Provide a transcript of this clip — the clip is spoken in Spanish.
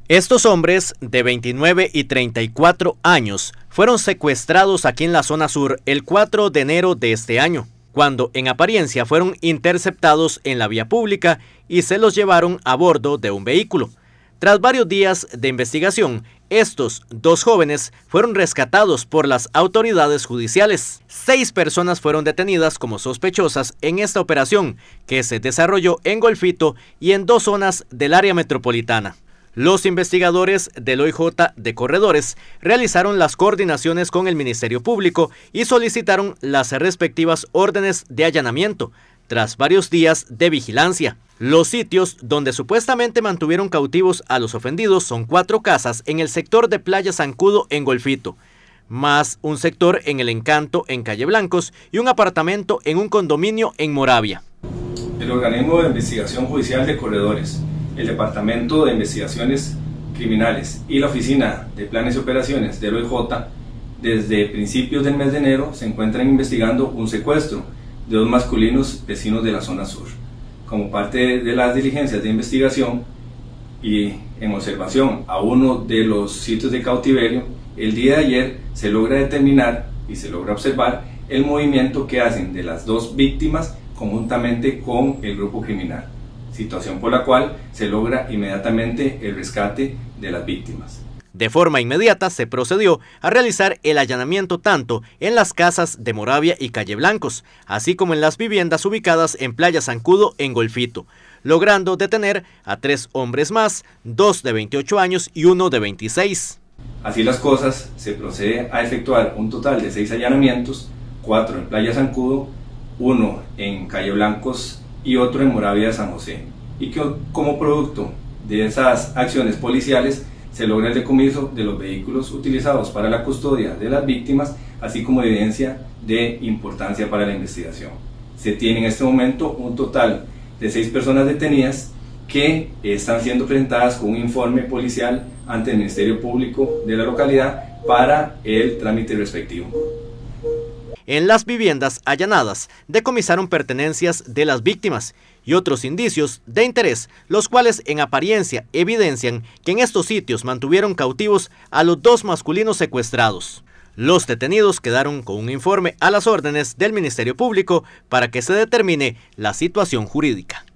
Estos hombres de 29 y 34 años fueron secuestrados aquí en la zona sur el 4 de enero de este año, cuando en apariencia fueron interceptados en la vía pública y se los llevaron a bordo de un vehículo. Tras varios días de investigación, estos dos jóvenes fueron rescatados por las autoridades judiciales. 6 personas fueron detenidas como sospechosas en esta operación, que se desarrolló en Golfito y en 2 zonas del área metropolitana. Los investigadores del OIJ de Corredores realizaron las coordinaciones con el Ministerio Público y solicitaron las respectivas órdenes de allanamiento, tras varios días de vigilancia. Los sitios donde supuestamente mantuvieron cautivos a los ofendidos son 4 casas en el sector de Playa Zancudo en Golfito, más un sector en El Encanto en Calle Blancos y un apartamento en un condominio en Moravia. El Organismo de Investigación Judicial de Corredores, el Departamento de Investigaciones Criminales y la Oficina de Planes y Operaciones del OIJ, desde principios del mes de enero se encuentran investigando un secuestro de 2 masculinos vecinos de la zona sur. Como parte de las diligencias de investigación y en observación a uno de los sitios de cautiverio, el día de ayer se logra determinar y se logra observar el movimiento que hacen de las 2 víctimas conjuntamente con el grupo criminal, situación por la cual se logra inmediatamente el rescate de las víctimas. De forma inmediata se procedió a realizar el allanamiento tanto en las casas de Moravia y Calle Blancos, así como en las viviendas ubicadas en Playa Zancudo en Golfito, logrando detener a 3 hombres más, 2 de 28 años y 1 de 26. Así las cosas, se procede a efectuar un total de 6 allanamientos, 4 en Playa Zancudo, 1 en Calle Blancos y otro en Moravia de San José, y que como producto de esas acciones policiales se logra el decomiso de los vehículos utilizados para la custodia de las víctimas, así como evidencia de importancia para la investigación. Se tiene en este momento un total de 6 personas detenidas que están siendo presentadas con un informe policial ante el Ministerio Público de la localidad para el trámite respectivo. En las viviendas allanadas decomisaron pertenencias de las víctimas y otros indicios de interés, los cuales en apariencia evidencian que en estos sitios mantuvieron cautivos a los 2 masculinos secuestrados. Los detenidos quedaron con un informe a las órdenes del Ministerio Público para que se determine la situación jurídica.